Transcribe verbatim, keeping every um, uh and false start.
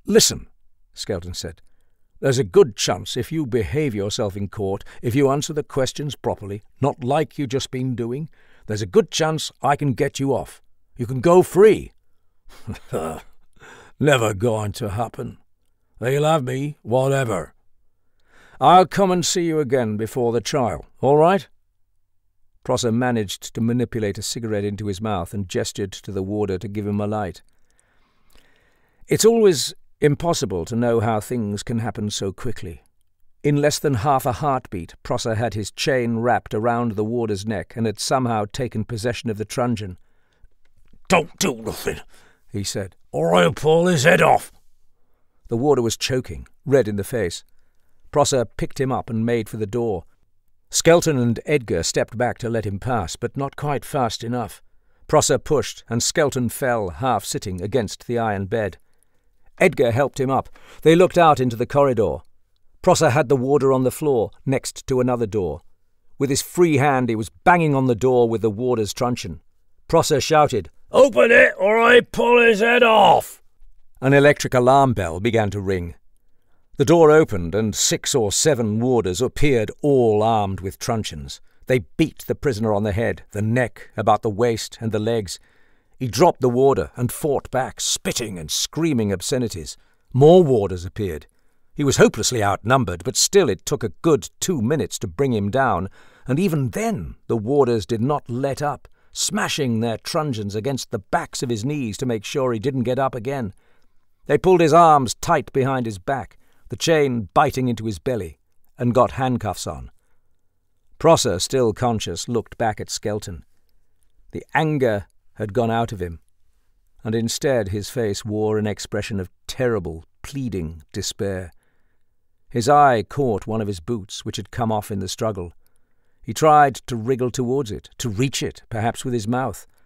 Listen, Skelton said. There's a good chance if you behave yourself in court, if you answer the questions properly, not like you just been doing, there's a good chance I can get you off. You can go free. Never going to happen. They'll have me, whatever. I'll come and see you again before the trial, all right? Prosser managed to manipulate a cigarette into his mouth and gestured to the warder to give him a light. It's always impossible to know how things can happen so quickly. In less than half a heartbeat, Prosser had his chain wrapped around the warder's neck and had somehow taken possession of the truncheon. "Don't do nothing," he said, "or I'll pull his head off." The warder was choking, red in the face. Prosser picked him up and made for the door. Skelton and Edgar stepped back to let him pass, but not quite fast enough. Prosser pushed, and Skelton fell, half-sitting, against the iron bed. Edgar helped him up. They looked out into the corridor. Prosser had the warder on the floor, next to another door. With his free hand he was banging on the door with the warder's truncheon. Prosser shouted, "Open it, or I pull his head off!" An electric alarm bell began to ring. The door opened, and six or seven warders appeared, all armed with truncheons. They beat the prisoner on the head, the neck, about the waist, and the legs. He dropped the warder and fought back, spitting and screaming obscenities. More warders appeared. He was hopelessly outnumbered, but still it took a good two minutes to bring him down, and even then the warders did not let up, smashing their truncheons against the backs of his knees to make sure he didn't get up again. They pulled his arms tight behind his back, the chain biting into his belly, and got handcuffs on. Prosser, still conscious, looked back at Skelton. The anger had gone out of him, and instead his face wore an expression of terrible, pleading despair. His eye caught one of his boots, which had come off in the struggle. He tried to wriggle towards it, to reach it, perhaps with his mouth,